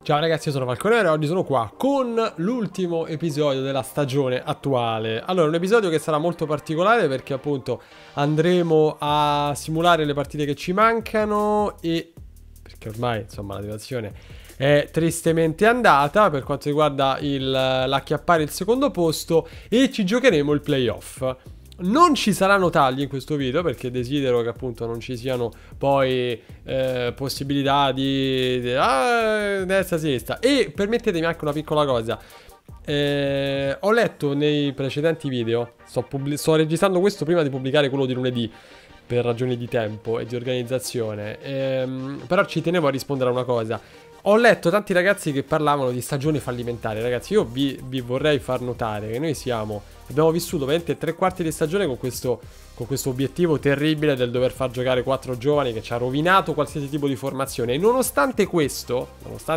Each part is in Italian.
Ciao ragazzi, io sono Falcone e oggi sono qua con l'ultimo episodio della stagione attuale. Allora, un episodio che sarà molto particolare perché appunto andremo a simulare le partite che ci mancano e perché ormai insomma la situazione è tristemente andata per quanto riguarda l'acchiappare il secondo posto e ci giocheremo il playoff. Non ci saranno tagli in questo video perché desidero che appunto non ci siano poi possibilità di destra sinistra. E permettetemi anche una piccola cosa. Ho letto nei precedenti video, sto registrando questo prima di pubblicare quello di lunedì per ragioni di tempo e di organizzazione, però ci tenevo a rispondere a una cosa. Ho letto tanti ragazzi che parlavano di stagione fallimentare. Ragazzi, io vi vorrei far notare che noi abbiamo vissuto veramente 3/4 di stagione con questo obiettivo terribile del dover far giocare 4 giovani che ci ha rovinato qualsiasi tipo di formazione. E nonostante questo,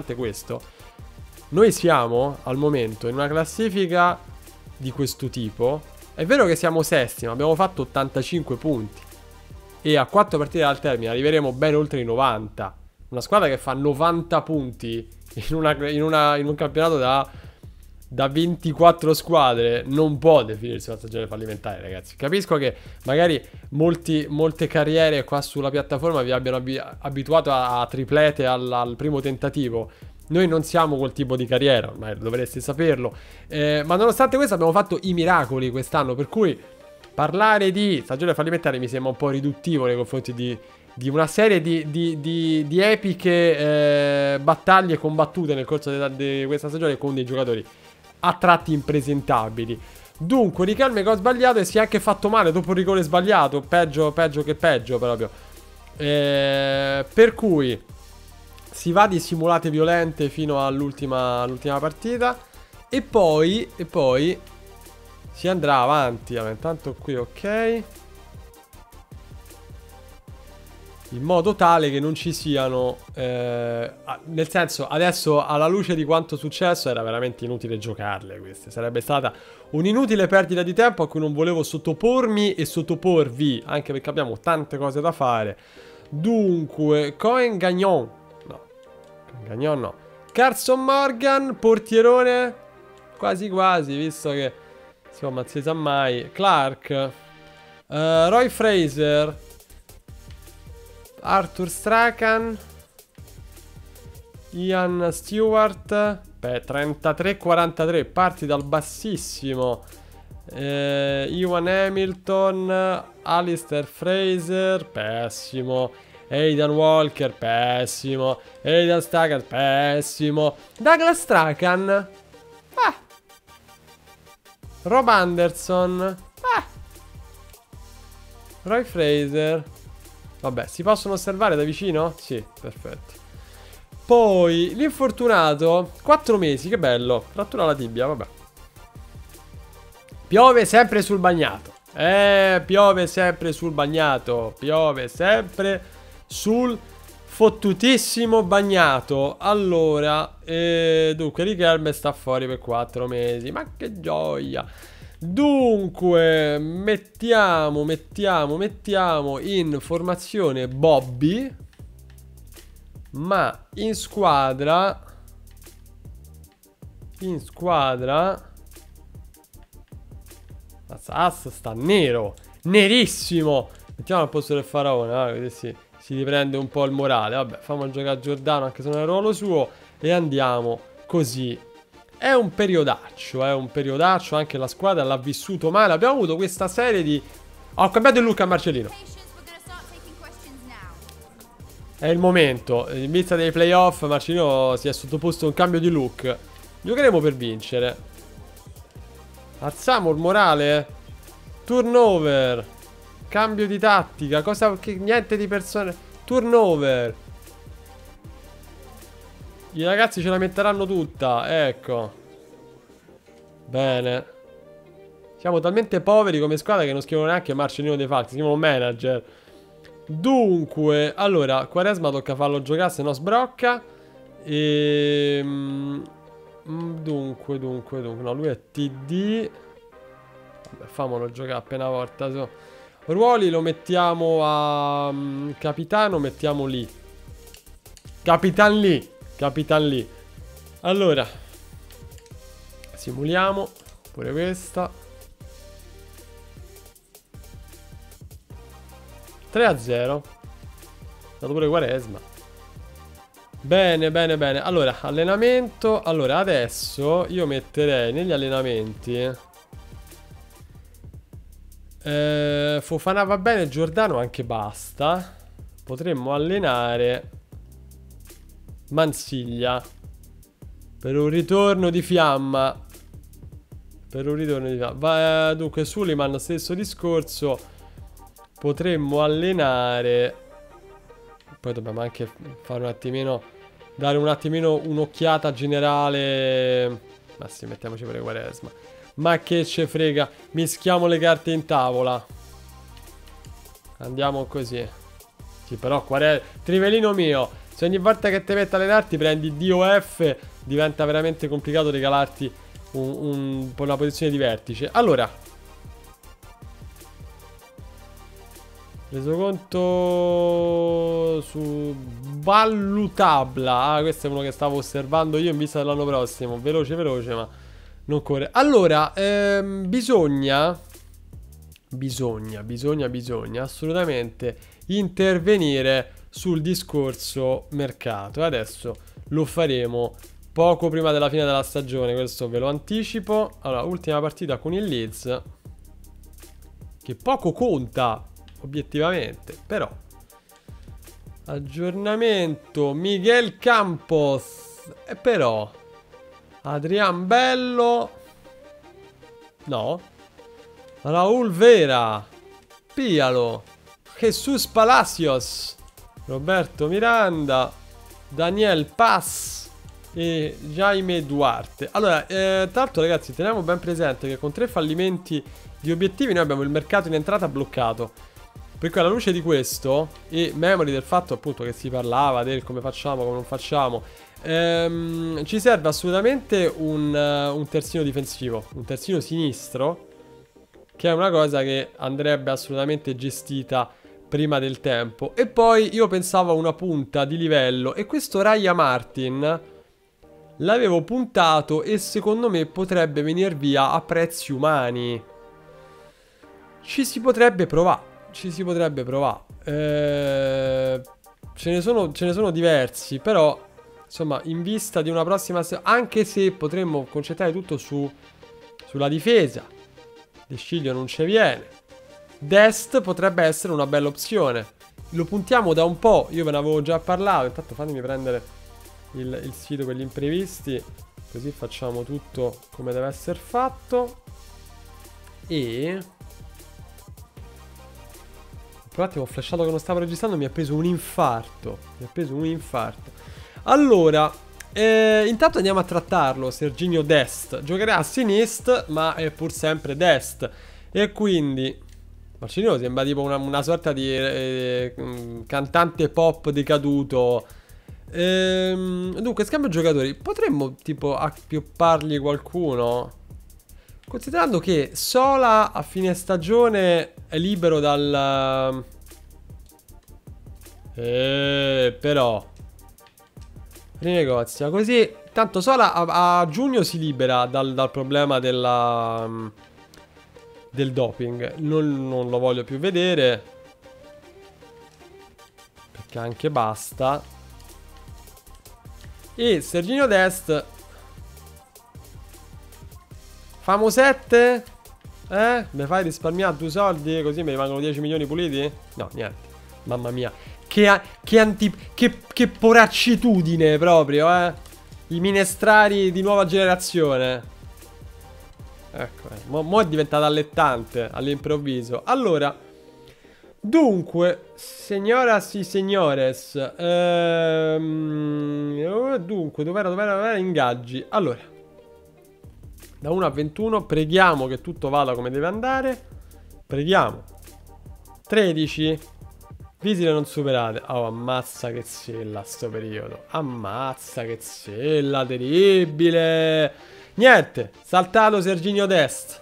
noi siamo al momento in una classifica di questo tipo. È vero che siamo sesti, ma abbiamo fatto 85 punti. E a 4 partite dal termine arriveremo ben oltre i 90. Una squadra che fa 90 punti in un campionato da 24 squadre non può definirsi una stagione fallimentare, ragazzi. Capisco che magari molte carriere qua sulla piattaforma vi abbiano abituato a triplete al primo tentativo. Noi non siamo quel tipo di carriera, ormai dovreste saperlo. Ma nonostante questo abbiamo fatto i miracoli quest'anno, per cui parlare di stagione fallimentare mi sembra un po' riduttivo nei confronti di una serie di epiche battaglie combattute nel corso di questa stagione con dei giocatori a tratti impresentabili. Dunque, Riquelme che ho sbagliato e si è anche fatto male dopo il rigore sbagliato, peggio che peggio proprio. Per cui si va di simulate violente fino all'ultima partita e poi si andrà avanti. Allora, intanto qui ok, in modo tale che non ci siano nel senso, adesso alla luce di quanto successo era veramente inutile giocarle queste. Sarebbe stata un'inutile perdita di tempo a cui non volevo sottopormi e sottoporvi, anche perché abbiamo tante cose da fare. Dunque, Cohen Gagnon no, Carson Morgan, portierone quasi quasi, visto che insomma non si sa mai. Clark, Roy Fraser, Arthur Strachan, Ian Stewart. Beh, 33-43. Parti dal bassissimo. Ewan Hamilton, Alistair Fraser, pessimo. Aidan Walker, pessimo. Aidan Strachan, pessimo. Douglas Strachan, Rob Anderson, Roy Fraser. Vabbè, si possono osservare da vicino? Sì, perfetto. Poi, l'infortunato, 4 mesi, che bello. Frattura alla tibia, vabbè. Piove sempre sul bagnato. Piove sempre sul bagnato. Piove sempre sul fottutissimo bagnato. Allora, dunque, Riquelme sta fuori per 4 mesi. Ma che gioia. Dunque, mettiamo in formazione Bobby, ma in squadra Ass sta nero, nerissimo. Mettiamo al posto del faraone, così si riprende un po' il morale. Vabbè, fammi giocare a Giordano anche se non è il ruolo suo e andiamo così. È un periodaccio, anche la squadra l'ha vissuto male. Abbiamo avuto questa serie di... Ho cambiato il look a Marcellino. È il momento. In vista dei playoff Marcellino si è sottoposto a un cambio di look. Giocheremo per vincere. Alziamo il morale. Turnover. Cambio di tattica. Niente di persone. Turnover. I ragazzi ce la metteranno tutta, ecco. Bene. Siamo talmente poveri come squadra che non scrivono neanche Marcellino dei Falchi, scrivono manager. Dunque, allora, Quaresma tocca farlo giocare, se no sbrocca. Dunque, no, lui è TD. Vabbè, famolo giocare appena volta. Ruoli lo mettiamo a capitano, mettiamo lì. Capitan lì. Allora, simuliamo pure questa. 3-0. È stato pure Quaresma. Bene, bene, bene. Allora, allenamento. Allora, adesso io metterei negli allenamenti Fofana va bene, Giordano anche basta. Potremmo allenare Mansiglia per un ritorno di fiamma. Per un ritorno di fiamma. Dunque, Suleiman, stesso discorso. Potremmo allenare. Poi dobbiamo anche fare un attimino, dare un attimino un'occhiata generale. Ma sì, mettiamoci pure Quaresma. Ma che ce frega. Mischiamo le carte in tavola. Andiamo così. Sì, però Quaresma, Trivelino mio, se ogni volta che ti metti a allenarti prendi DOF, diventa veramente complicato regalarti una posizione di vertice. Allora, reso conto su valutabla. Ah, questo è uno che stavo osservando io in vista dell'anno prossimo. Veloce, veloce, ma non corre. Allora, bisogna assolutamente intervenire sul discorso mercato. E adesso lo faremo poco prima della fine della stagione. Questo ve lo anticipo. Allora, ultima partita con il Leeds, che poco conta obiettivamente, però aggiornamento Miguel Campos. E però Adrian Bello, no, Raúl Vera, Pialo, Jesus Palacios, Roberto Miranda, Daniel Paz e Jaime Duarte. Allora, tra l'altro ragazzi, teniamo ben presente che con 3 fallimenti di obiettivi noi abbiamo il mercato in entrata bloccato. Per cui alla luce di questo e memori del fatto appunto che si parlava del come facciamo, come non facciamo, ci serve assolutamente un terzino difensivo, un terzino sinistro, che è una cosa che andrebbe assolutamente gestita prima del tempo. E poi io pensavo a una punta di livello, e questo Raya Martin l'avevo puntato e secondo me potrebbe venire via a prezzi umani. Ci si potrebbe provare. Ce ne sono diversi, però insomma, in vista di una prossima anche se potremmo concentrare tutto sulla difesa, De Sciglio non ci viene. Dest potrebbe essere una bella opzione. Lo puntiamo da un po', io ve ne avevo già parlato. Intanto fatemi prendere il sito per gli imprevisti, così facciamo tutto come deve essere fatto. E un attimo ho flashato che non stavo registrando, mi ha preso un infarto. Allora, intanto andiamo a trattarlo. Serginho Dest giocherà a sinistra, ma è pur sempre Dest. E quindi Marcelino sembra tipo una sorta di cantante pop decaduto. Dunque, scambio giocatori. Potremmo tipo appioppargli qualcuno, considerando che Sola a fine stagione è libero dal... però rinegozia così. Tanto Sola a giugno si libera dal problema del doping. Non lo voglio più vedere, perché anche basta. E Serginho Dest, famo 7? Mi fai risparmiare 2 soldi così mi rimangono 10 milioni puliti? No, niente. Mamma mia, che poraccitudine proprio, i minestrari di nuova generazione. Ecco, mo è diventata allettante all'improvviso. Allora, dunque, signoras y signores, dunque, dov'era ingaggi? Allora, da 1 a 21, preghiamo che tutto vada come deve andare. Preghiamo. 13. Visite non superate. Oh, ammazza che zella sto periodo. Ammazza che zella, terribile. Niente, saltato Serginho Dest.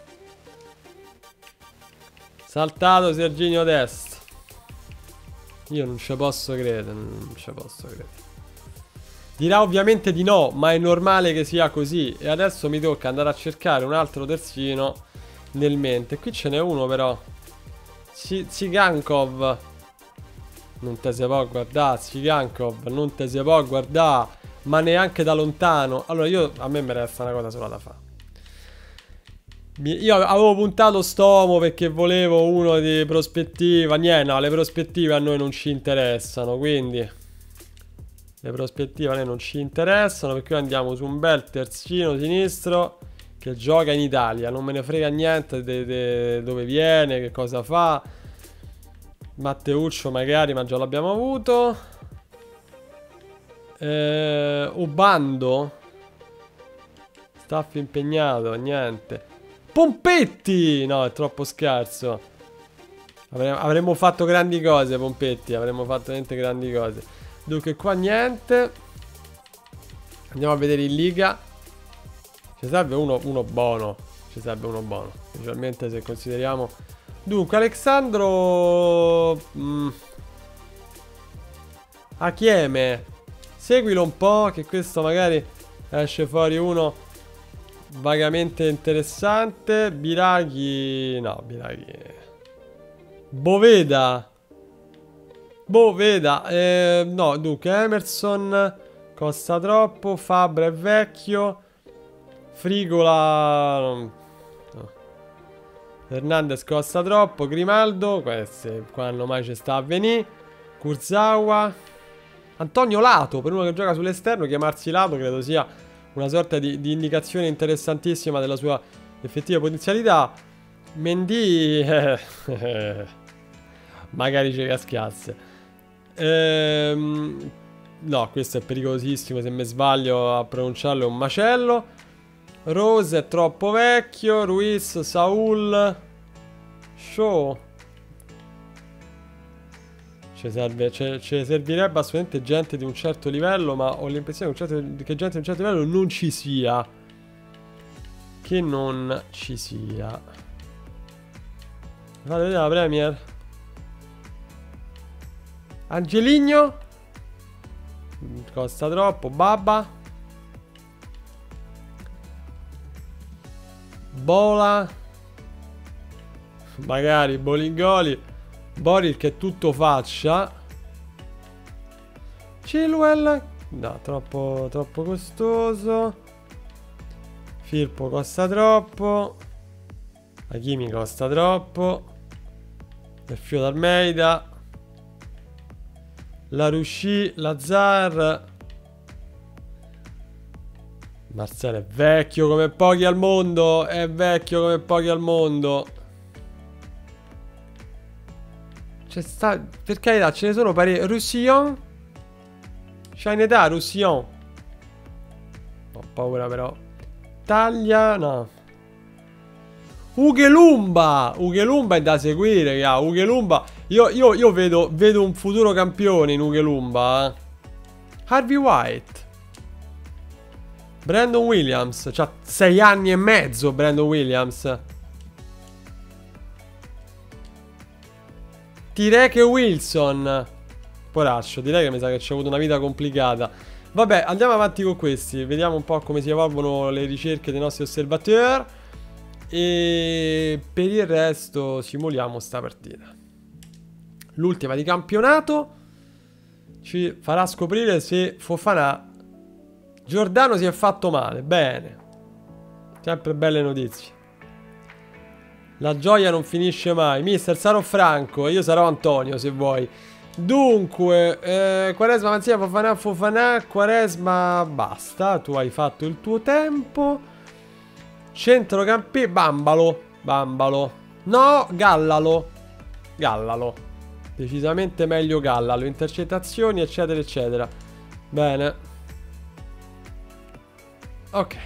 Io non ci posso credere, Dirà ovviamente di no, ma è normale che sia così. E adesso mi tocca andare a cercare un altro terzino nel mente. Qui ce n'è uno però. Tsigankov. Non te se può guardare, Tsigankov. Non te se può guardare. Ma neanche da lontano. Allora a me mi resta una cosa sola da fare. Io avevo puntato Stomo perché volevo uno di prospettiva. Niente, no, le prospettive a noi non ci interessano. Quindi le prospettive a noi non ci interessano, perché andiamo su un bel terzino sinistro che gioca in Italia. Non me ne frega niente dove viene, che cosa fa. Matteuccio magari, ma già l'abbiamo avuto. Ubando. Staff impegnato, niente. Pompetti! No, è troppo scarso. Avremmo fatto grandi cose, Pompetti. Avremmo fatto veramente grandi cose. Dunque, qua niente. Andiamo a vedere in Liga. Ci serve uno buono. Ci serve uno buono. Specialmente se consideriamo. Dunque, Alexandro. Achieme. Seguilo un po'. Che questo magari esce fuori uno vagamente interessante. Biraghi. No, Biraghi. Boveda. No, dunque Emerson costa troppo. Fabra è vecchio. Frigola no. Hernandez costa troppo. Grimaldo, quando mai ci sta a venire. Kurzawa. Antonio Lato, per uno che gioca sull'esterno, chiamarsi Lato credo sia una sorta di indicazione interessantissima della sua effettiva potenzialità. Mendy magari ci caschiasse. No, questo è pericolosissimo. Se mi sbaglio a pronunciarlo è un macello. Rose è troppo vecchio. Ruiz, Saul, Shaw. Ci servirebbe assolutamente gente di un certo livello, ma ho l'impressione che gente di un certo livello non ci sia. Che non ci sia. Fate vedere la Premier. Angeligno. Costa troppo. Babba. Bola. Magari Bolingoli. Boril che è tutto faccia. Chilwell. No, troppo costoso. Firpo costa troppo. Hakimi costa troppo. Il Fio d'Almeida. La Rusci, Lazar. Marcelo è vecchio come pochi al mondo. È vecchio come pochi al mondo. C'è sta... Per carità, ce ne sono parecchi. Roussillon. C'ha in età Roussillon. Ho paura però. Taglia, no. Ugelumba. Ugelumba è da seguire, raga. Ugelumba. Io vedo un futuro campione in Ugelumba. Harvey White. Brandon Williams. C'ha 6 anni e mezzo Brandon Williams. Direi che Wilson. Poraccio, direi che mi sa che ci ha avuto una vita complicata. Vabbè, andiamo avanti con questi. Vediamo un po' come si evolvono le ricerche dei nostri osservatori. E per il resto simuliamo sta partita. L'ultima di campionato ci farà scoprire se Fofana. Giordano si è fatto male. Bene. Sempre belle notizie. La gioia non finisce mai. Mister, sarò Franco. Io sarò Antonio se vuoi. Dunque Quaresma, Manzia, Fofana. Quaresma, basta. Tu hai fatto il tuo tempo. Centrocampi. Bambalo. No, Gallalo. Decisamente meglio Gallalo. Intercettazioni eccetera eccetera. Bene. Ok.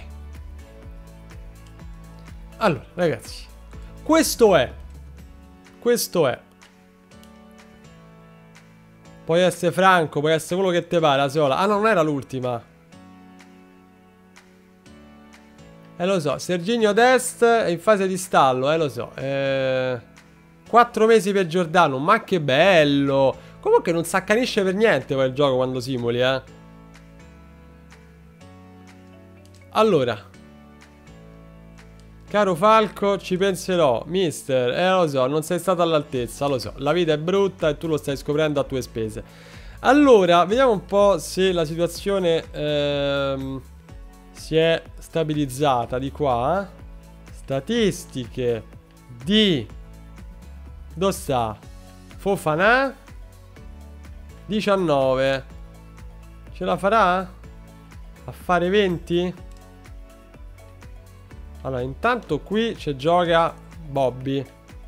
Allora ragazzi, questo è. Puoi essere Franco, puoi essere quello che te pare, Asiola. Ah no, non era l'ultima. Lo so, Serginho Dest è in fase di stallo, lo so. 4 mesi per Giordano, ma che bello. Comunque non si accanisce per niente quel gioco quando simuli, Allora, caro Falco, ci penserò. Mister, lo so, non sei stato all'altezza, lo so. La vita è brutta e tu lo stai scoprendo a tue spese. Allora, vediamo un po' se la situazione si è stabilizzata di qua. Statistiche di... dove sta? Fofana 19. Ce la farà? A fare 20? Allora, intanto qui ci gioca Bobby.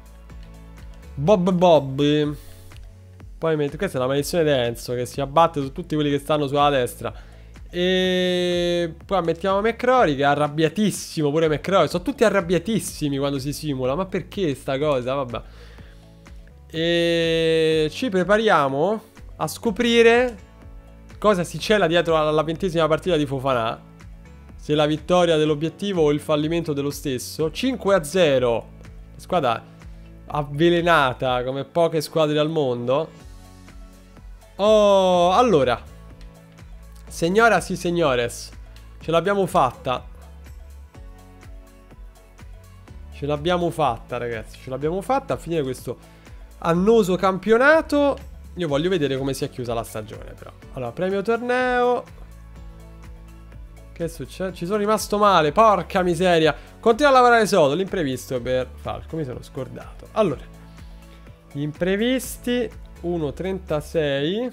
Bobby. Poi questa è la maledizione di Enzo, che si abbatte su tutti quelli che stanno sulla destra. E poi mettiamo McCrory, che è arrabbiatissimo. Pure McCrory, sono tutti arrabbiatissimi quando si simula. Ma perché sta cosa? Vabbè. E ci prepariamo a scoprire cosa si cela dietro alla 20ª partita di Fofana. Se la vittoria dell'obiettivo o il fallimento dello stesso. 5-0. Squadra avvelenata come poche squadre al mondo. Oh, allora, signoras y signores, ce l'abbiamo fatta. Ce l'abbiamo fatta, ragazzi. Ce l'abbiamo fatta a finire questo annoso campionato. Io voglio vedere come si è chiusa la stagione, però. Allora, premio torneo. Che succede? Ci sono rimasto male, porca miseria. Continua a lavorare solo, l'imprevisto per Falco, mi sono scordato. Allora, gli imprevisti 1,36.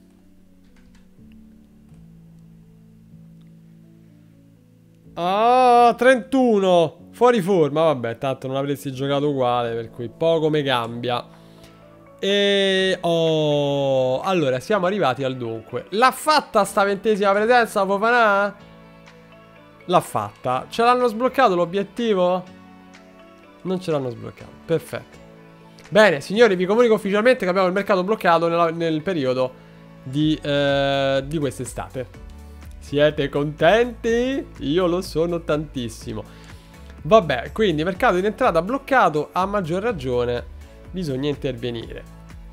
Ah, 31. Fuori forma, vabbè, tanto non avresti giocato uguale, per cui poco me cambia. E... oh, allora, siamo arrivati al dunque. L'ha fatta sta 20ª presenza, Fofana? L'ha fatta. Ce l'hanno sbloccato l'obiettivo? Non ce l'hanno sbloccato, perfetto. Bene, signori, vi comunico ufficialmente che abbiamo il mercato bloccato nel periodo di quest'estate. Siete contenti? Io lo sono tantissimo. Vabbè, quindi mercato in entrata bloccato, a maggior ragione bisogna intervenire.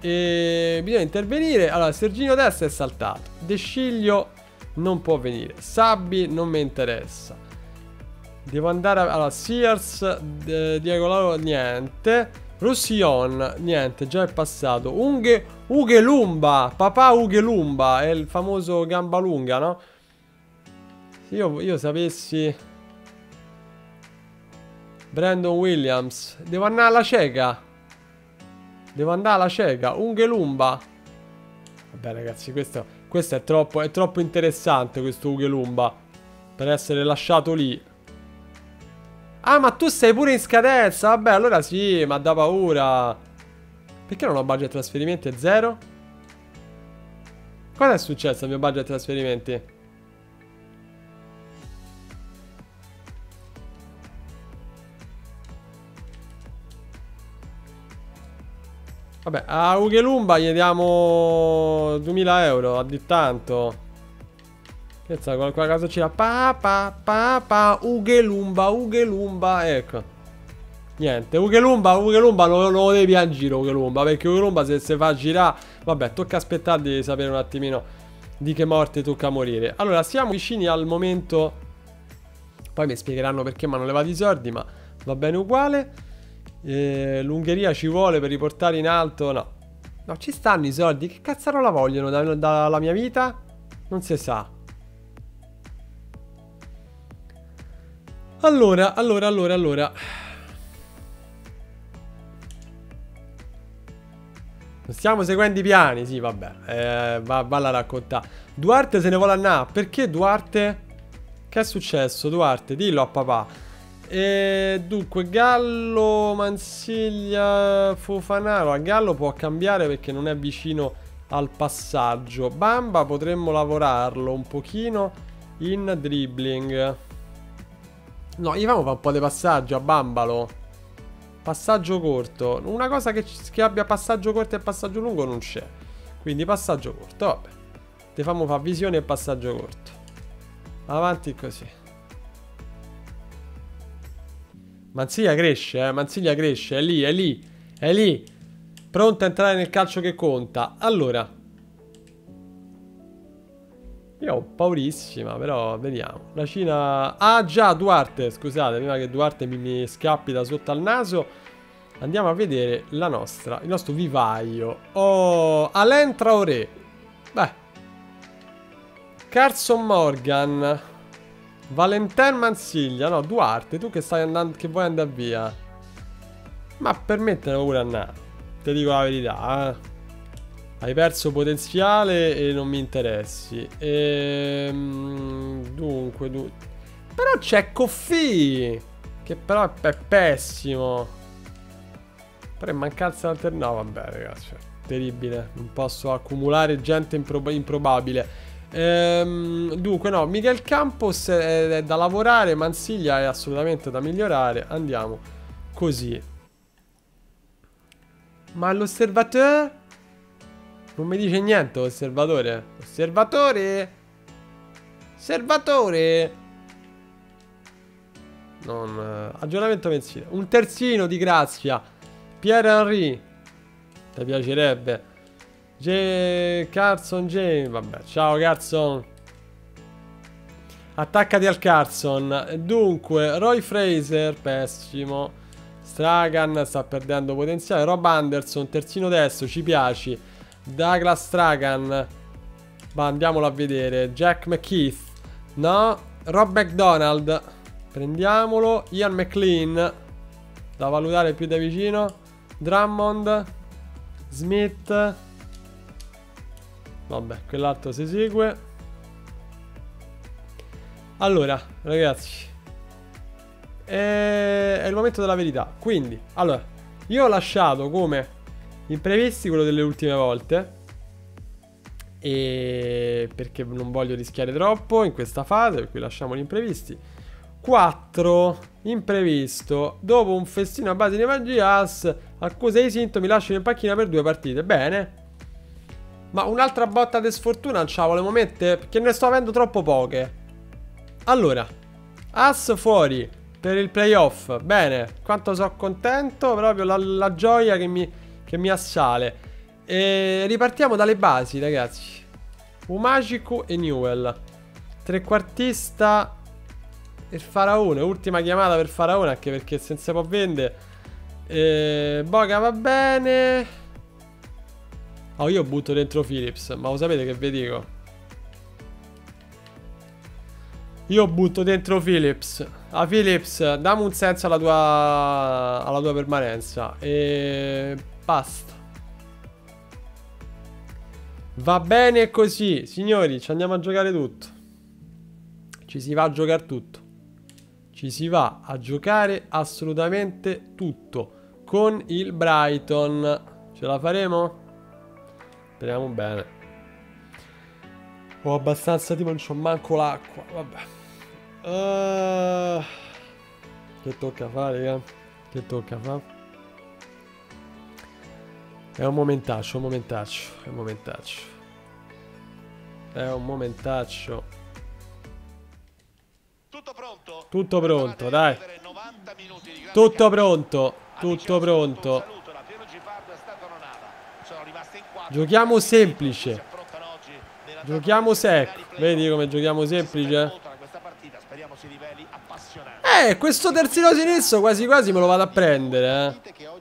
Allora, Serginio Dest è saltato. De Sciglio non può venire. Sabbi non mi interessa. Devo andare alla Sears, Diego Laro, niente. Roussillon, niente, già è passato. Ugelumba, papà Ugelumba, è il famoso gamba lunga, no? Io sapessi... Brandon Williams, devo andare alla cieca. Ugelumba. Vabbè ragazzi, questo è troppo interessante, questo Ugelumba, per essere lasciato lì. Ah, ma tu sei pure in scadenza. Vabbè, allora sì, ma da paura. Perché non ho budget trasferimenti? È 0? Cosa è successo al mio budget trasferimenti? Vabbè, a Ugelumba gli diamo 2000 euro, a di tanto. Che sa, qualcosa c'era. Ugelumba, ecco. Niente, Ugelumba non lo devi a giro, Ugelumba, perché Ugelumba se fa girare, vabbè, tocca aspettare di sapere un attimino di che morte tocca morire. Allora, siamo vicini al momento. Poi mi spiegheranno perché mi hanno levato i soldi, ma va bene uguale. L'Ungheria ci vuole per riportare in alto. No, ci stanno i soldi. Che cazzarola vogliono dalla mia vita? Non si sa. Allora. Stiamo seguendo i piani, sì, vabbè. Valla a raccontare. Duarte se ne vuole andare. Perché Duarte? Che è successo, Duarte? Dillo a papà. Dunque, Gallo, Mansiglia, Fofanaro. A Gallo può cambiare perché non è vicino al passaggio. Bamba potremmo lavorarlo un pochino in dribbling. No, gli facciamo un po' di passaggio a Bambalo. Passaggio corto. Una cosa che abbia passaggio corto e passaggio lungo non c'è. Quindi passaggio corto, vabbè. Ti facciamo fare visione e passaggio corto. Avanti così. Manziglia cresce, Manziglia cresce. È lì. Pronto a entrare nel calcio che conta. Allora. Io ho paurissima, però vediamo. La Cina... Ah già, Duarte, scusate, prima che Duarte mi scappi da sotto al naso, andiamo a vedere il nostro vivaio. Oh, Alain Traoré. Beh. Carson Morgan. Valentin Mansiglia. No, Duarte, tu che stai andando, che vuoi andare via. Ma permettetelo pure andare. Ti dico la verità, Hai perso potenziale e non mi interessi. Dunque, però c'è Coffee, che però è pessimo. Però è mancanza alternativa. No, vabbè, ragazzi, terribile. Non posso accumulare gente improbabile. Dunque, no, Miguel Campos è da lavorare. Mansiglia è assolutamente da migliorare. Andiamo così. Ma l'osservatore? Non mi dice niente l'osservatore. Osservatore? Osservatore? Non... aggiornamento mensile. Un terzino di grazia. Pierre Henry. Ti piacerebbe? Carson James. Vabbè, ciao Carson. Attaccati al Carson. Dunque, Roy Fraser, pessimo. Stragan sta perdendo potenziale. Rob Anderson, terzino destro, ci piaci. Douglas Stragan. Ma andiamolo a vedere. Jack McKeith. No. Rob McDonald. Prendiamolo. Ian McLean. Da valutare più da vicino. Drummond. Smith. Vabbè, quell'altro si segue. Allora, ragazzi, è il momento della verità. Quindi, allora, io ho lasciato come imprevisti quello delle ultime volte, e perché non voglio rischiare troppo in questa fase, per cui lasciamo gli imprevisti. 4 imprevisto. Dopo un festino a base di Magias, accusa i sintomi, lasciano in panchina per 2 partite. Bene. Ma un'altra botta di sfortuna non ce la volevamo mettere, perché ne sto avendo troppo poche. Allora, As fuori per il playoff. Bene, quanto sono contento. Proprio la gioia che mi assale. E ripartiamo dalle basi, ragazzi. Umagiku e Newell. Trequartista il Faraone. Ultima chiamata per Faraone, anche perché se non si può vendere. Boga va bene. Oh, io butto dentro Phillips. Ma lo sapete che vi dico? Io butto dentro Phillips. A Phillips, dammi un senso alla tua permanenza. E basta. Va bene così, signori. Ci andiamo a giocare tutto. Ci si va a giocare tutto. Ci si va a giocare assolutamente tutto. Con il Brighton. Ce la faremo? Speriamo bene. Ho abbastanza tipo, non c'ho manco l'acqua. Vabbè. Che tocca fare, Che tocca fare? È un momentaccio, È un momentaccio. Tutto pronto, dai. Tutto pronto. Giochiamo semplice. Giochiamo secco. Vedi come giochiamo semplice? Questo terzino sinistro quasi quasi me lo vado a prendere,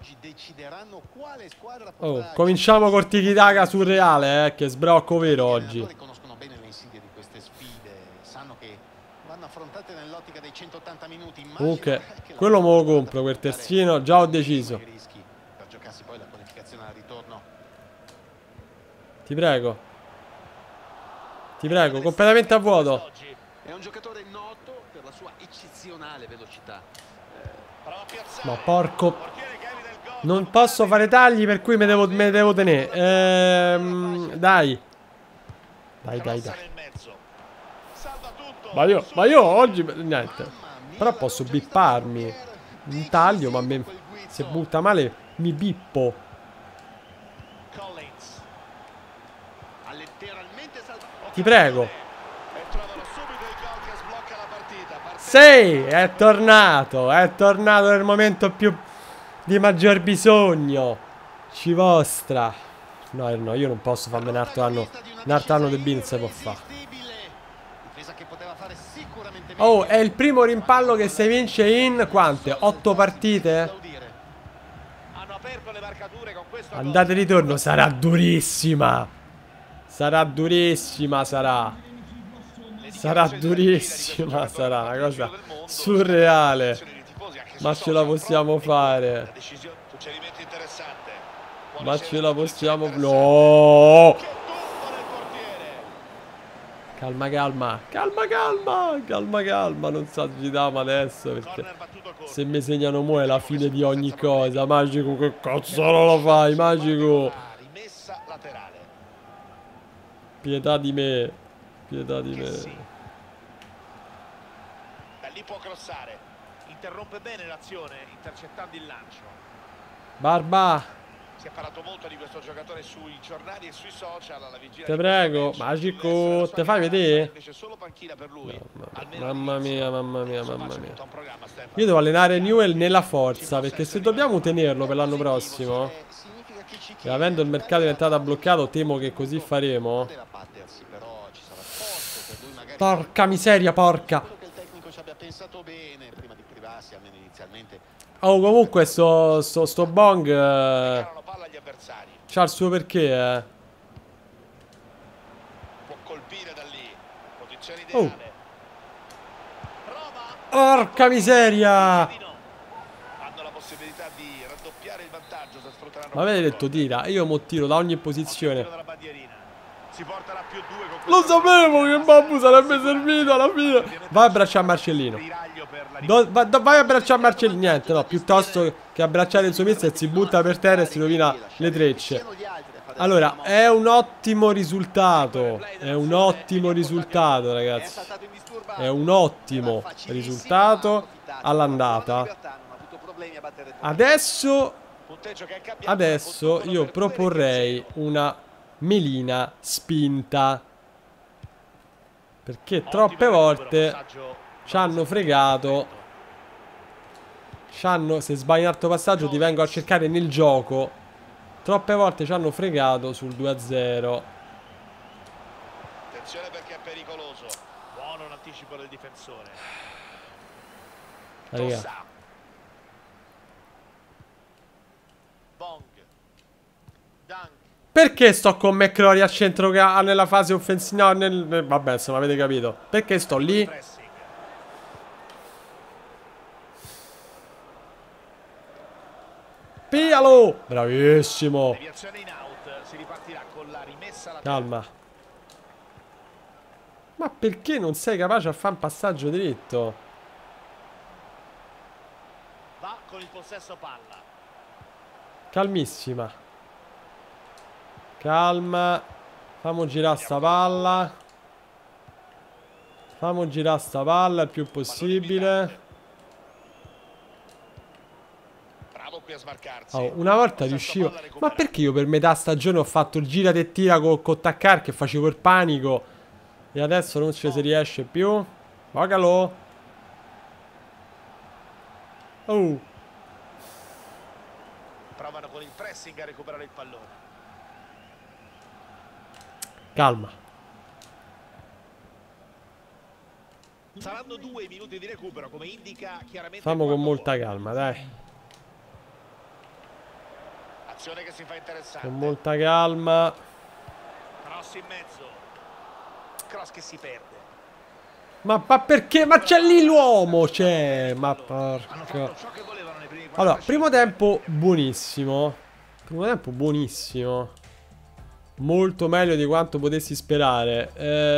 Oh, cominciamo col tiki-taka surreale, che sbrocco vero oggi. Comunque, quello me lo compro, quel terzino, già ho deciso. Ti prego. Completamente a vuoto. È un giocatore noto per la sua eccezionale velocità. Ma porco. Non posso fare tagli, per cui me devo tenere. Dai. Ma io oggi niente. Però posso bipparmi. Un taglio, ma se butta male mi bippo. Ti prego. Sì, è tornato nel momento più di maggior bisogno. Ci vostra. No, io non posso farmi un altro anno. Un altro anno di Bean si può fare. Oh, è il primo rimpallo che si vince in quante? 8 partite? Hanno aperto le marcature con questo Andate e ritorno, sarà durissima. Sarà durissima, sarà. Sarà durissima, sarà una cosa surreale. Ma ce la possiamo fare. Suggerimento interessante. Ma ce la possiamo... No! Che tuffo del portiere. Calma, calma. Calma, calma. Calma, calma. Non s'agitiamo adesso perché... Corner battuto corto. Se mi segnano mo è la fine di ogni cosa. Magico, che cazzo non lo fai, Magico? Rimessa laterale. Pietà di me. Pietà di Che sì. me. Da lì può crossare. Interrompe bene l'azione, intercettando il lancio. Barba. Si è parlato molto di questo giocatore sui giornali e sui social alla vigilia. Te prego, Magico, te fai vedere? Invece solo panchina per lui. Mamma mia, mamma mia, mamma mia. Io devo allenare Newell nella forza, perché se dobbiamo tenerlo per l'anno prossimo, e avendo il mercato in entrata bloccato, temo che così faremo. Porca miseria, porca. Oh, comunque sto Bong c'ha il suo perché, Può colpire da lì. Posizione Oh. ideale. Prova. Porca miseria. Hanno la possibilità di raddoppiare il vantaggio se sfrutteranno. Ma avete detto tira, io mo tiro da ogni posizione. Dalla bandierina. Si porta la +2 con Lo questo sapevo che Babbo sarebbe servito alla fine. Vai a abbracciare Marcellino. tiraglio per la Vai a abbracciare Marcellino. Niente, no, piuttosto che abbracciare il suo mister si butta per terra e si rovina le trecce. Allora, è un ottimo risultato. È un ottimo risultato, ragazzi. È un ottimo risultato all'andata. Adesso io proporrei una melina spinta, perché troppe volte ci hanno fregato. Se sbagli un altro passaggio ti vengo a cercare nel gioco. Troppe volte ci hanno fregato sul 2-0. Attenzione perché è pericoloso. Buono l'anticipo del difensore. Raga. Bong. Dunk. Perché sto con McCrory a centro nella fase offensiva? Vabbè, insomma, avete capito. Perché sto lì? Pialo! Bravissimo. Deviazione in out. Si ripartirà con la rimessa laterale. Calma. Ma perché non sei capace a fare un passaggio dritto? Va con il possesso palla. Calmissima. Calma. Fammo girare sta palla. Fammo girare sta palla il più possibile. Bravo qui a smarcarsi. Oh, una volta riuscivo. Ma perché io per metà stagione ho fatto il gira e tira con Taccare, che facevo il panico, e adesso non ci si riesce più? Pagalo. Oh. Provano con il pressing a recuperare il pallone. Calma. Saranno 2 minuti di recupero, come indica chiaramente. Fammo con molta calma, dai. Azione che si fa interessante. Con molta calma. Cross in mezzo. Cross che si perde. Ma perché? Ma c'è lì l'uomo! C'è. Ma porca. Allora, primo tempo buonissimo. Primo tempo buonissimo. Molto meglio di quanto potessi sperare.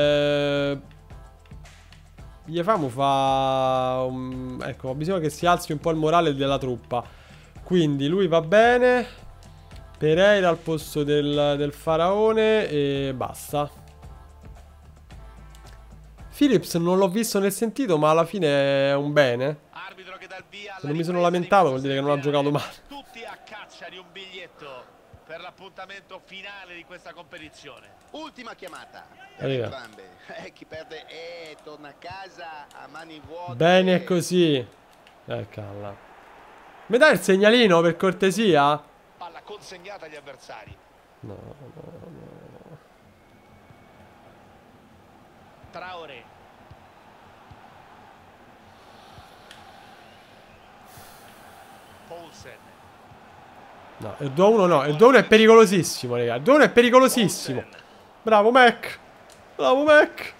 Gli famo ecco, ho bisogno che si alzi un po' il morale della truppa. Quindi lui va bene. Pereira al posto del faraone. E basta. Phillips non l'ho visto né sentito, ma alla fine è un bene. Se non mi sono lamentato vuol dire che non ha giocato male. Tutti a caccia di un biglietto per l'appuntamento finale di questa competizione. Ultima chiamata. Chi perde torna a casa a mani vuote. Bene così. Calla. Mi dai il segnalino per cortesia? Palla consegnata agli avversari. No. Traoré. Olsen. No, il 2-1 no, il 2-1 è pericolosissimo, raga. Il 2-1 è pericolosissimo. Bravo Mac. Bravo Mac.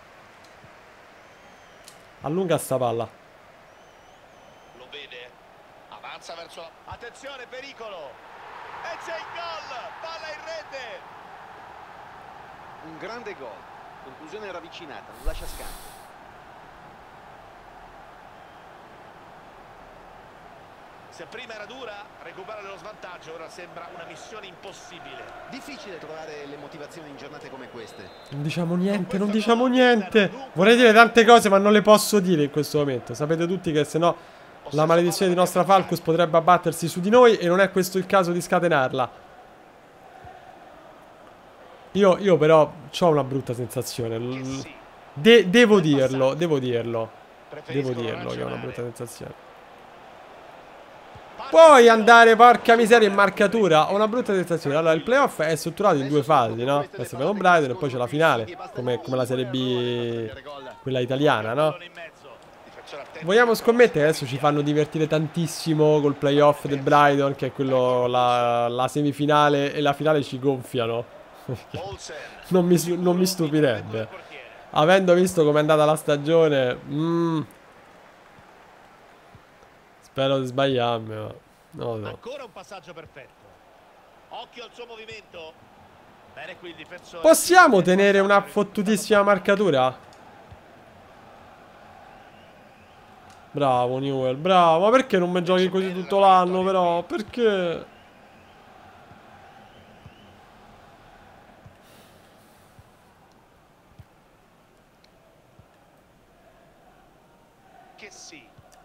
Allunga sta palla. Lo vede. Avanza verso la... Attenzione, pericolo. E c'è il gol. Palla in rete. Un grande gol. Conclusione ravvicinata, non lascia scampo. Se prima era dura, recuperare lo svantaggio ora sembra una missione impossibile. Difficile trovare le motivazioni in giornate come queste. Non diciamo niente, non diciamo niente. Vorrei dire tante cose, ma non le posso dire in questo momento. Sapete tutti che se no la maledizione di nostra Falcus potrebbe abbattersi su di noi e non è questo il caso di scatenarla. Io però ho una brutta sensazione. Devo dirlo che è una brutta sensazione. Puoi andare, porca miseria, in marcatura. Ho una brutta sensazione. Allora, il playoff è strutturato in due fasi, no? Adesso abbiamo Brighton e poi c'è la finale, come la Serie B, quella italiana, no? Vogliamo scommettere che adesso ci fanno divertire tantissimo col playoff del Brighton, che è quello, la semifinale e la finale ci gonfiano. non mi stupirebbe. Avendo visto com'è andata la stagione, spero di sbagliarmi, ma no. Ancora un passaggio perfetto. Occhio al suo movimento. Bene qui il difensore. Possiamo tenere una fottutissima marcatura? Bravo Newell, bravo. Ma perché non mi giochi così tutto l'anno però? Perché? Che sì.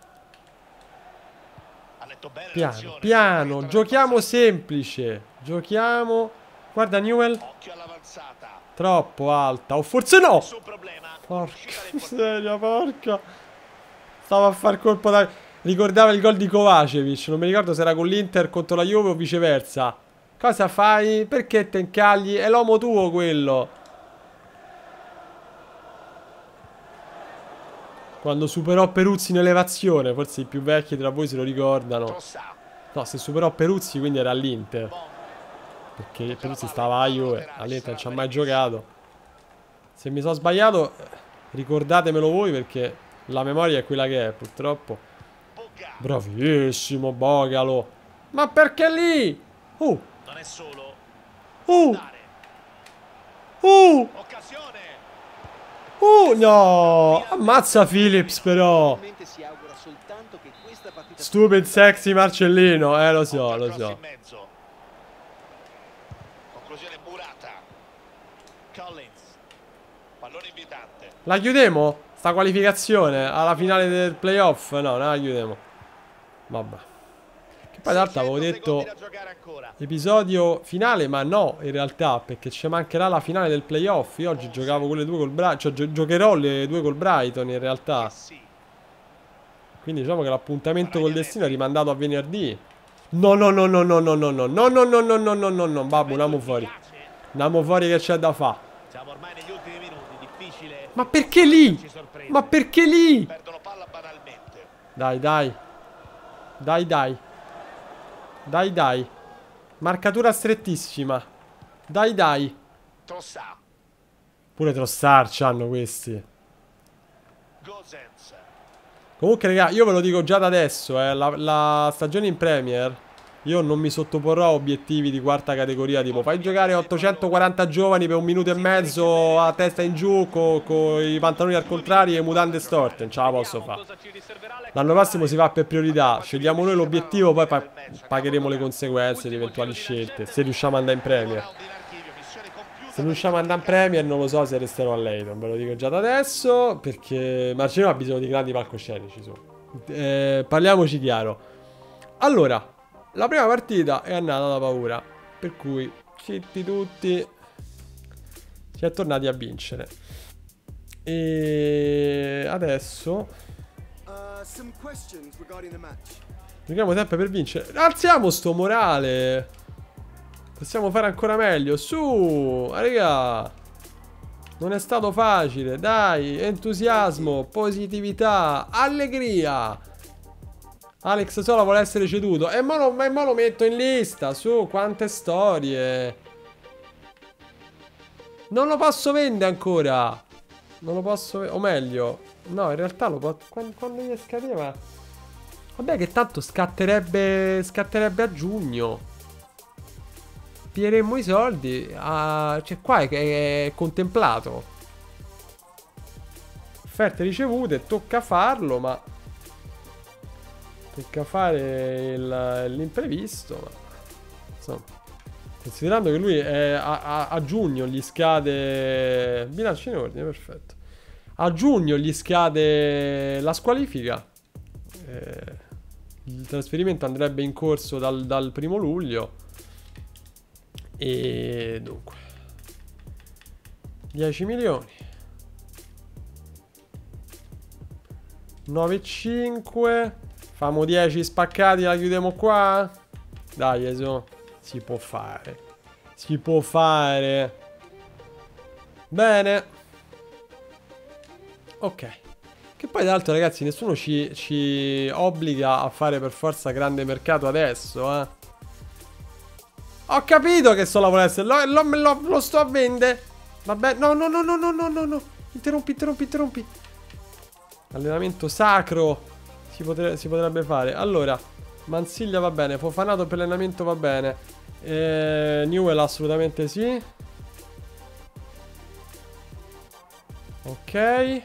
Ha letto bene Piano, piano, giochiamo semplice. Giochiamo. Guarda Newell. Occhio all'avanzata. Troppo alta. O forse no. Nessun problema. Porca miseria, porca. Stavo a far colpo da... Ricordava il gol di Kovacevic. Non mi ricordo se era con l'Inter contro la Juve o viceversa. Cosa fai? Perché te incagli? È l'uomo tuo quello. Quando superò Peruzzi in elevazione. Forse i più vecchi tra voi se lo ricordano. No, se superò Peruzzi quindi era all'Inter. Perché Peruzzi stava a Juve. All'Inter non ci ha mai giocato. Se mi sono sbagliato, ricordatemelo voi perché la memoria è quella che è, purtroppo. Bravissimo Bogalo. Ma perché lì? Non è solo. Occasione. No. Ammazza Phillips però. Stupid sexy Marcellino. Lo so. Conclusione Murata. Collins. Pallone invitante. La chiudiamo? Sta qualificazione alla finale del playoff? No, non la chiudiamo. Vabbè. Che poi d'altro avevo detto episodio finale, ma no, in realtà, perché ci mancherà la finale del playoff. Io oggi giocavo con le due col Brighton, cioè giocherò le due col Brighton in realtà. Quindi diciamo che l'appuntamento col destino è rimandato a venerdì. No, babbo, andiamo fuori. Andiamo fuori che c'è da fa. Siamo ormai negli ultimi minuti, difficile. Ma perché lì? Ma perché lì? Perdono palla banalmente. Dai. Marcatura strettissima. Dai. Trossard. Pure Trossard c'hanno questi. Gosens. Comunque raga, io ve lo dico già da adesso, la stagione in Premier io non mi sottoporrò a obiettivi di quarta categoria, tipo fai giocare 840 giovani per 1 minuto e mezzo a testa in giù con i pantaloni al contrario e mutande storte. Non ce la posso fare. L'anno prossimo si va per priorità. Scegliamo noi l'obiettivo, poi pagheremo le conseguenze di eventuali scelte. Se riusciamo ad andare in Premier. Se non riusciamo ad andare in Premier non lo so se resterò a Leyton. Ve lo dico già da adesso, perché Marcino ha bisogno di grandi palcoscenici su. Parliamoci chiaro. Allora, la prima partita è andata da paura, per cui zitti tutti, si è tornati a vincere. E adesso giochiamo sempre per vincere. Alziamo sto morale. Possiamo fare ancora meglio. Su, raga. Non è stato facile. Dai, entusiasmo, positività, allegria. Alex Sola vuole essere ceduto. E mo lo metto in lista. Su, quante storie. Non lo posso vendere ancora. Non lo posso vendere. O meglio, no, in realtà lo posso. Quando gli scadeva. Vabbè, che tanto scatterebbe a giugno. Pieremmo i soldi. Cioè, qua è contemplato. Offerte ricevute, tocca farlo, ma tocca fare l'imprevisto. Ma insomma, considerando che lui a giugno gli scade. Bilancio in ordine, perfetto. A giugno gli scade la squalifica. Il trasferimento andrebbe in corso dal 1° luglio. E dunque 10 milioni 9,5. Famo 10 spaccati, la chiudiamo qua. Dai, eso. Si può fare. Si può fare. Bene. Ok. Che poi, tra l'altro, ragazzi, nessuno ci obbliga a fare per forza grande mercato adesso, eh. Ho capito che solo vuole essere. Lo sto a vendere. Vabbè. No. Interrompi. Allenamento sacro. Si potrebbe fare. Allora, Mansiglia va bene. Fofanato per l'allenamento va bene. Newell assolutamente sì. Ok.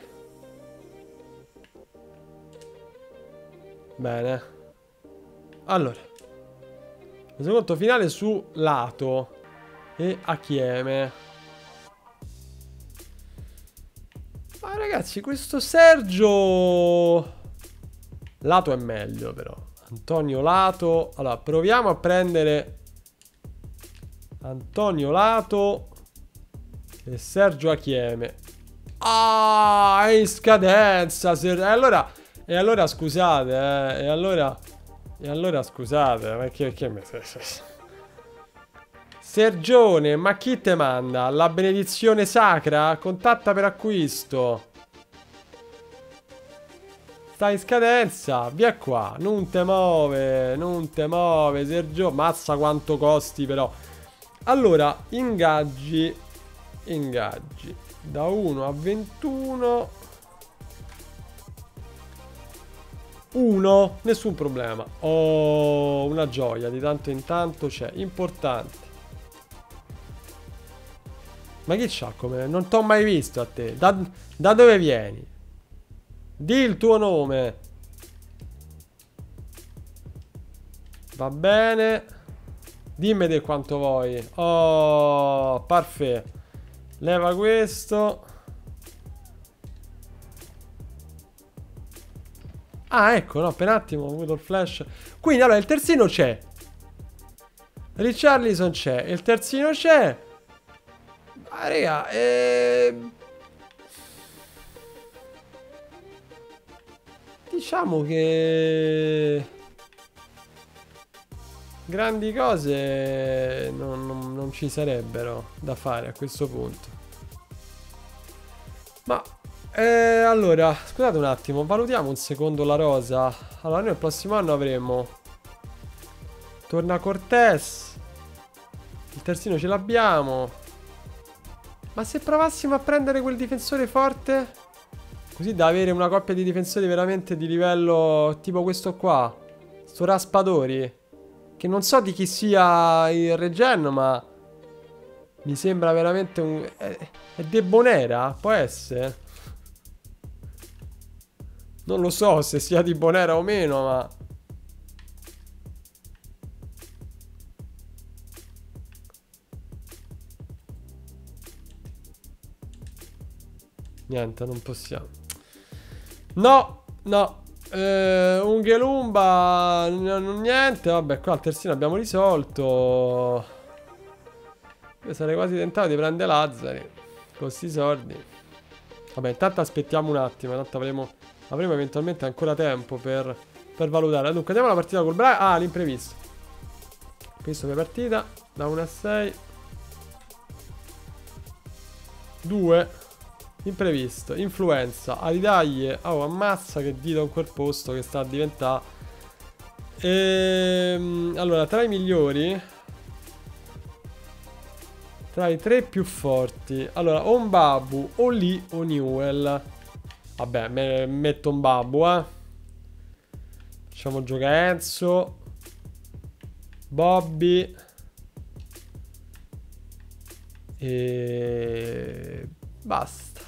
Bene. Allora, resoconto finale su Lato e Achieme. Ma ragazzi, questo Sergio Lato è meglio, però. Antonio Lato. Allora, proviamo a prendere Antonio Lato e Sergio Achieme. Ah, è in scadenza. E allora scusate, E allora scusate, perché Sergione, ma chi te manda? La benedizione sacra? Contatta per acquisto. Sta in scadenza, via qua. Non te muove, Sergio. Mazza quanto costi però. Allora, ingaggi. Da 1 a 21. 1, nessun problema. Oh, una gioia, di tanto in tanto c'è. Importante. Ma chi c'ha come? Non t'ho mai visto a te. Da dove vieni? Di il tuo nome. Va bene. Dimmi di quanto vuoi. Oh, parfait. Leva questo. Ah, ecco, no, per un attimo ho avuto il flash. Quindi, allora, il terzino c'è. Richarlison c'è. Il terzino c'è. Ah, raga, diciamo che grandi cose non ci sarebbero da fare a questo punto. Ma allora, scusate un attimo, valutiamo un secondo la rosa. Allora, noi il prossimo anno avremo torna Cortés. Il terzino ce l'abbiamo. Ma se provassimo a prendere quel difensore forte, così da avere una coppia di difensori veramente di livello tipo questo qua, sto Raspadori, che non so di chi sia il Regen, ma mi sembra veramente un... È Debonera? Può essere? Non lo so se sia di Bonera o meno, ma... Niente, non possiamo. No. Unghelumba. Niente. Vabbè, qua al terzino abbiamo risolto. Io sarei quasi tentato di prendere Lazzari con questi soldi. Vabbè, intanto aspettiamo un attimo. Tanto avremo eventualmente ancora tempo per valutare. Dunque, andiamo alla partita col Brighton. Ah, l'imprevisto. Questo per partita. Da 1 a 6. 2. Imprevisto, influenza, aridaglie. Oh, ammazza che dito in quel posto che sta a diventare Allora, tra i migliori, tra i 3 più forti, allora, o Mbabu, o Lee, o Newell. Vabbè, metto Mbabu, Facciamo giocare Enzo, Bobby e basta.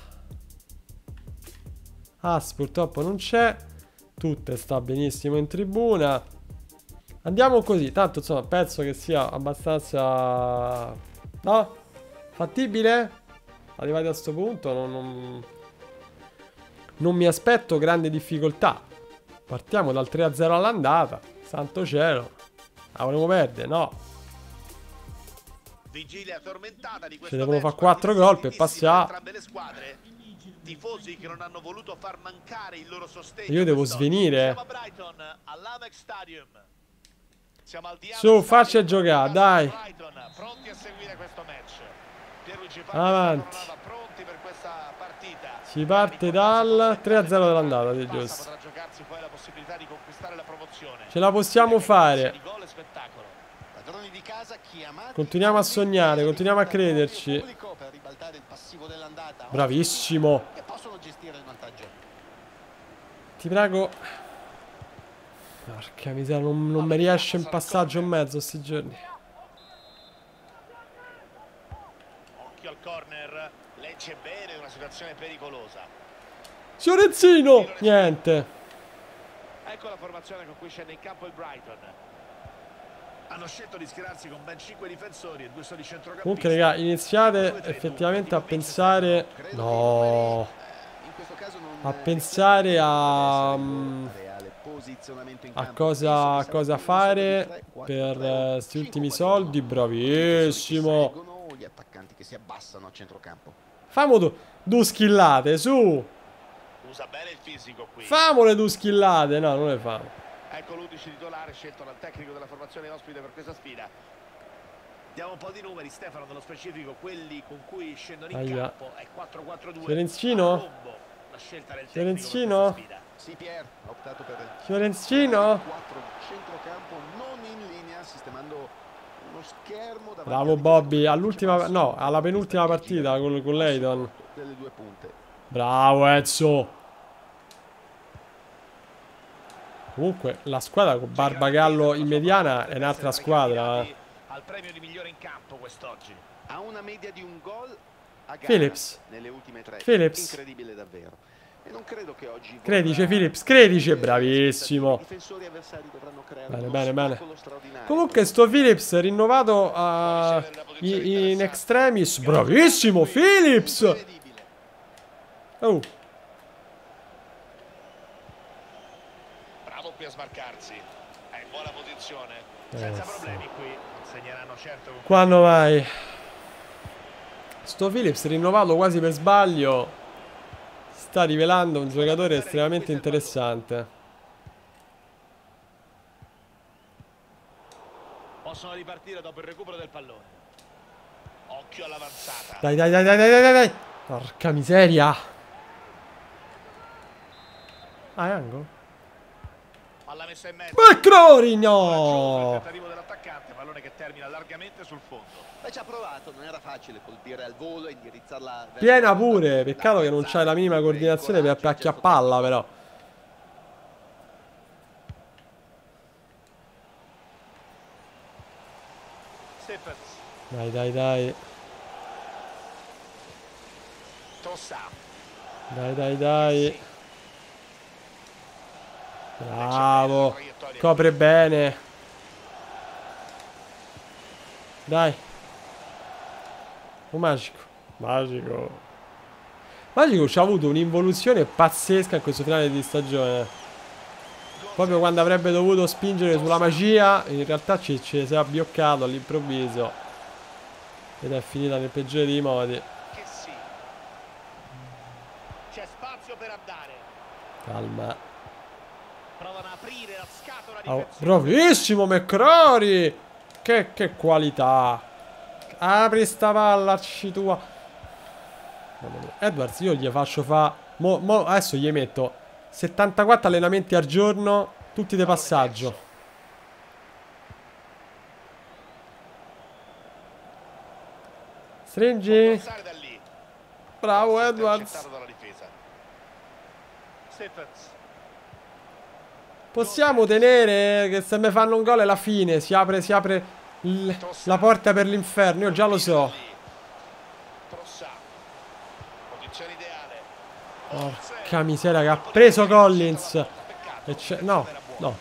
Purtroppo non c'è. Tutte sta benissimo in tribuna. Andiamo così. Tanto insomma penso che sia abbastanza, no? Fattibile? Arrivati a sto punto non mi aspetto grandi difficoltà. Partiamo dal 3-0 all'andata. Santo cielo. La volevo perdere? No. Vigilia tormentata di Ci devono fare 4 gol per passare. Tifosi che non hanno voluto far mancare il loro sostegno. Io devo svenire. Siamo a Brighton, all'Amex Stadium. Siamo al Su, faccia giocare, dai. Brighton, pronti a seguire questo match. Avanti. Pronti per questa partita. Si parte dal 3-0 dell'andata, sì, giusto. Potrà giocarsi poi la possibilità di conquistare la promozione. Ce la possiamo fare. Di gol e spettacolo. Padroni di casa chiamati. Continuiamo a sognare, continuiamo a crederci. Per ribaltare il passivo dell'andata. Bravissimo. Che possono gestire il vantaggio. Ti prego. Porca miseria, non mi riesce in passaggio in mezzo sti giorni. Occhio al corner. Legge bene, una situazione pericolosa. Fiorezzino! Niente. Ecco la formazione con cui scende in campo il Brighton. Hanno scelto di schierarsi con ben 5 difensori e 2 soli centrocampisti. Comunque raga, iniziate effettivamente a pensare. No. A pensare a cosa fare per questi ultimi soldi. Bravissimo. Gli attaccanti che si abbassano a centrocampo. Famo due skillate, su. Usa bene il fisico qui. Famole due skillate. No, non le famo. Ecco l'11 titolare scelto dal tecnico della formazione ospite per questa sfida. Diamo un po' di numeri, Stefano, nello specifico quelli con cui scendono in campo. È 4-4-2. Fiorencino? La scelta del Fiorencino? Sì, Pier, ha optato per Fiorencino? 4 centrocampo non in linea, sistemando uno schermo davanti. Bravo Bobby, all'ultima, no, alla penultima partita con Leighton. Delle 2 punte. Bravo Enzo. Comunque la squadra con Barbagallo in mediana è un'altra squadra. Al premio di migliore in campo quest'oggi. Ha una media di un gol a gara Phillips. nelle ultime 3. Phillips. Incredibile davvero. E non credo che oggi Credice Phillips, credice, bravissimo. I difensori avversari dovranno creare Bene, uno bene, bene. spettacolo straordinario. Comunque sto Phillips rinnovato in extremis. Bravissimo Phillips. Incredibile. Oh. Bravo qui a smarcarsi. È in buona posizione. Senza problemi qui. Segneranno certo. Quando mai? Sto Phillips rinnovato quasi per sbaglio. Sta rivelando un giocatore estremamente interessante. Possono ripartire dopo il recupero del pallone. Occhio all'avanzata. Dai, dai, dai, dai, dai, dai, dai. Porca miseria. Ah, è angolo? Alla messa in mezzo. Crori, no. Il tentativo dell'attaccante, pallone che termina largamente sul fondo. Ci ha provato, non era facile colpire al volo e indirizzarla verso Piena pure, peccato che non c'hai la minima coordinazione per acchiapparla però. Stephens. Dai, dai, dai. Tossa. Dai, dai, dai. Bravo. Copre bene. Dai. Magico. Magico. Magico ci ha avuto un'involuzione pazzesca in questo finale di stagione. Proprio quando avrebbe dovuto spingere sulla magia, in realtà ci si è abbioccato all'improvviso. Ed è finita nel peggiore dei modi. Che sì. C'è spazio per andare. Calma. Provano a aprire la scatola Oh, difensiva. bravissimo McCrory. Che qualità. Apri sta palla, arci tua. Edwards, io gli faccio fa. Adesso gli metto 74 allenamenti al giorno, tutti di passaggio. Stringi. Bravo Edwards. Possiamo tenere che se mi fanno un gol è la fine. Si apre la porta per l'inferno. Io già lo so. Porca miseria che ha preso Collins. No, no.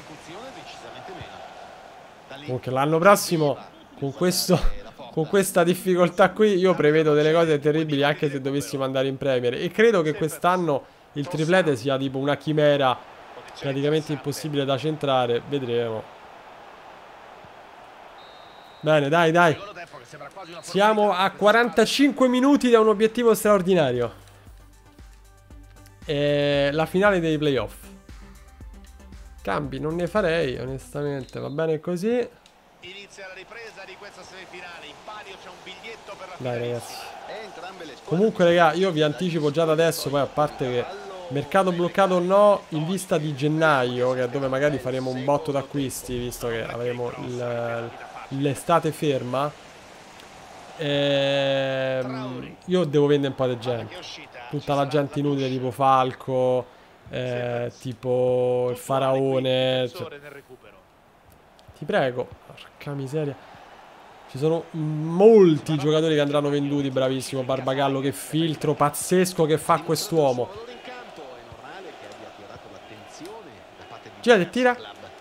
Comunque l'anno prossimo con questa difficoltà qui io prevedo delle cose terribili anche se dovessimo andare in Premier. E credo che quest'anno il triplete sia tipo una chimera praticamente impossibile da centrare. Vedremo. Bene, dai, dai. Siamo a 45 minuti da un obiettivo straordinario. E la finale dei playoff. Cambi non ne farei, onestamente. Va bene così. Inizia la ripresa di questa semifinale. In palio c'è un biglietto per la dai ragazzi. Comunque raga, io vi anticipo già da adesso, poi a parte che mercato bloccato o no, in vista di gennaio, che è dove magari faremo un botto d'acquisti, visto che avremo l'estate ferma, io devo vendere un po' di gente. Tutta la gente inutile tipo Falco, tipo il Faraone, cioè, ti prego, porca miseria. Ci sono molti giocatori che andranno venduti. Bravissimo Barbagallo, che filtro pazzesco che fa quest'uomo. Gira e tira.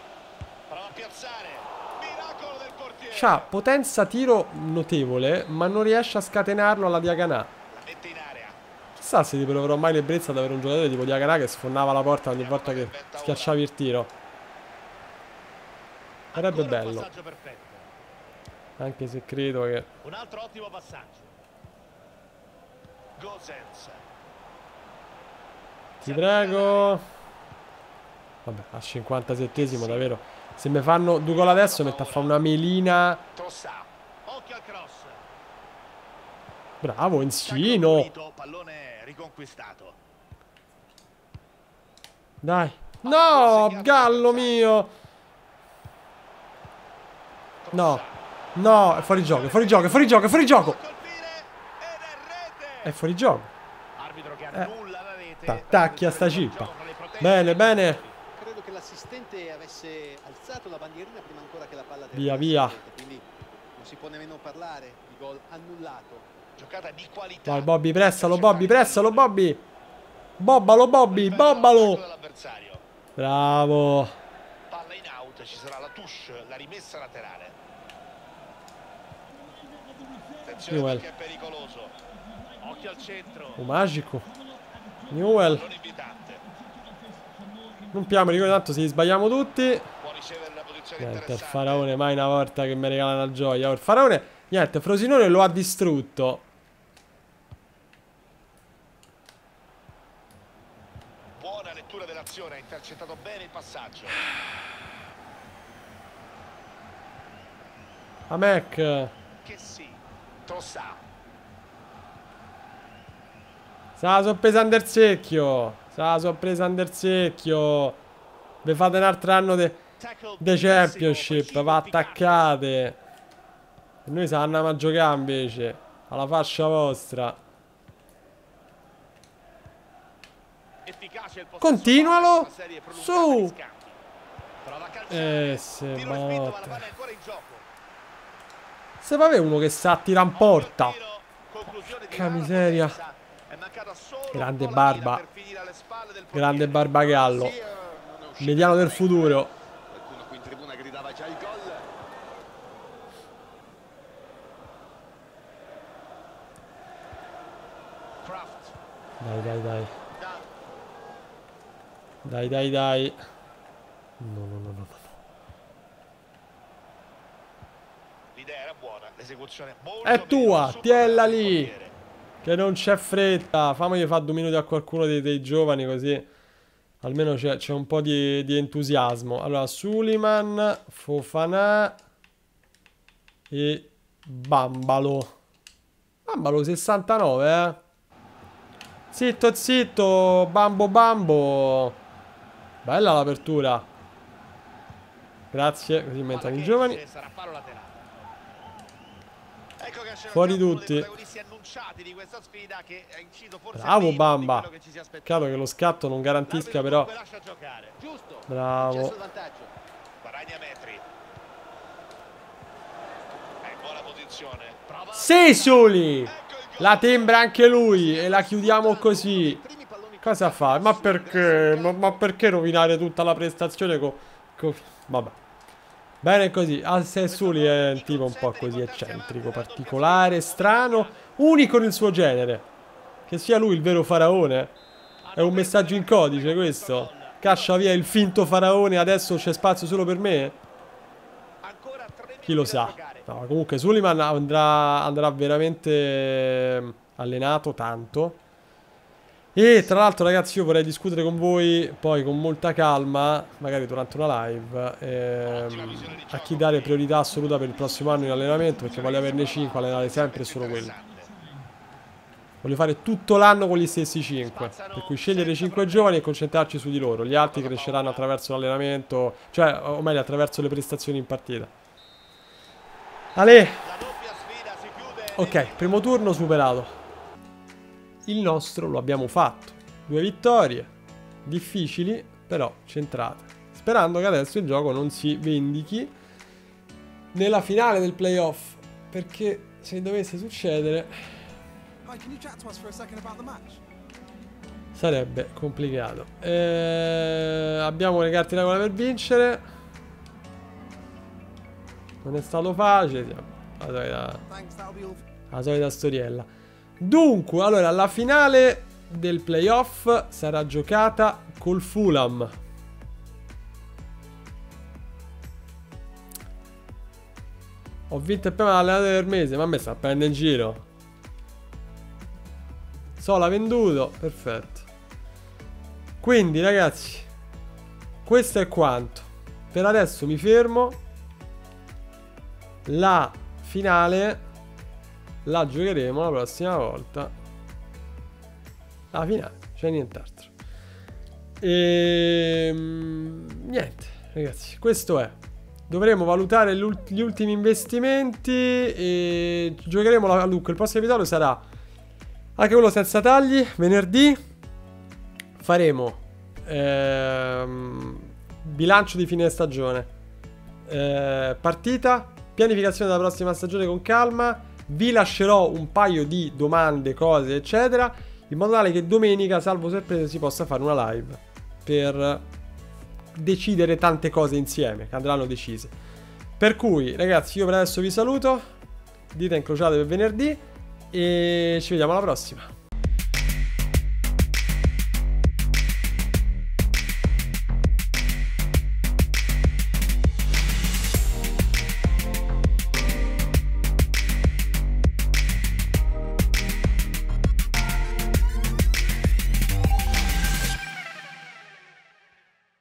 C'ha potenza tiro notevole, ma non riesce a scatenarlo alla diagonale. Chissà se ti proverò mai l'ebbrezza ad avere un giocatore tipo Diagonà che sfondava la porta ogni volta che schiacciavi il tiro. Sarebbe bello. Anche se credo che... Un altro ottimo passaggio. Gosens. Ti prego. Vabbè, a 57esimo davvero. Se mi fanno due gol adesso metto a fare una melina. Occhio al cross. Bravo, Enzino. Pallone riconquistato. Dai. No, gallo mio. No. No, è fuori gioco, è fuori gioco, è fuori gioco, è fuori gioco. È fuori gioco. T'attacchi a sta cippa. Bene, bene. Credo che l'assistente avesse alzato la bandierina prima ancora che la palla via, via. Quindi non si può nemmeno parlare di gol annullato. Giocata di qualità. Vai Bobby, pressalo Bobby, pressalo Bobby. Bobbalo Bobby, bobbalo. Bravo. Palla in out, ci sarà la touche, la rimessa laterale. Attenzione perché è pericoloso. Occhio al centro. Magico. Newell. Non piamo, ricordo tanto se li sbagliamo tutti. Può ricevere una posizione niente, il Faraone mai una volta che mi regala una gioia. Il Faraone, niente, Frosinone lo ha distrutto. Buona lettura dell'azione, ha intercettato bene il passaggio. A Mac. Che sì. Trossà. Se la so presa under secchio. Se la so presa under secchio. Vi fate un altro anno de championship. Va attaccate. E noi se andiamo a giocare invece alla fascia vostra. Continualo. Su. Se botte. Se va uno che sa tirare in porta. Porca miseria. Grande barba. Grande barbagallo. Mediano del futuro. Qualcuno qui in tribuna gridava già il gol. Dai, dai, dai. Dai, dai, dai. No, no, no, no. L'idea era buona, l'esecuzione molto è tua, tiella lì. portiere. Che non c'è fretta. Fammogli fare 2 minuti a qualcuno dei giovani, così almeno c'è un po' di entusiasmo. Allora, Suliman, Fofana e Bambalo. Bambalo 69, eh. Zitto, zitto. Bambo, bambo. Bella l'apertura. Grazie, così inventano i giovani. Sarà palo laterale. Fuori tutti. Bravo Bamba. Chiaro che lo scatto non garantisca, però. Bravo. Sesoli! La timbra anche lui e la chiudiamo così. Cosa fa? Ma perché? Ma perché rovinare tutta la prestazione vabbè. Bene così. Sesoli è un tipo un po' così eccentrico, particolare, strano, unico nel suo genere. Che sia lui il vero faraone. È un messaggio in codice questo. Caccia via il finto faraone, adesso c'è spazio solo per me? Chi lo sa. No, comunque Suleiman andrà veramente allenato tanto. E tra l'altro ragazzi io vorrei discutere con voi poi con molta calma, magari durante una live, a chi dare priorità assoluta per il prossimo anno in allenamento, perché voglio averne 5, allenare sempre solo quello. Voglio fare tutto l'anno con gli stessi 5, per cui scegliere 5 giovani e concentrarci su di loro. Gli altri cresceranno attraverso l'allenamento, cioè o meglio attraverso le prestazioni in partita. Ale! Ok, primo turno superato. Il nostro lo abbiamo fatto. 2 vittorie. Difficili, però centrate. Sperando che adesso il gioco non si vendichi nella finale del playoff. Perché se dovesse succedere sarebbe complicato. Abbiamo le carte in regola per vincere. Non è stato facile. La solita storiella. Dunque, allora, la finale del playoff sarà giocata col Fulham. Ho vinto il primo allenatore del mese, ma a me sta prendendo in giro. Sola venduto, perfetto. Quindi, ragazzi, questo è quanto. Per adesso mi fermo. La finale la giocheremo la prossima volta. La finale, c'è nient'altro. E niente, ragazzi, questo è. Dovremo valutare gli ultimi investimenti e giocheremo dunque il prossimo episodio sarà anche quello senza tagli. Venerdì faremo bilancio di fine stagione, partita, pianificazione della prossima stagione con calma. Vi lascerò un paio di domande, cose eccetera, in modo tale che domenica, salvo sorprese, si possa fare una live per decidere tante cose insieme che andranno decise. Per cui ragazzi, io per adesso vi saluto, dita incrociate per venerdì e ci vediamo alla prossima.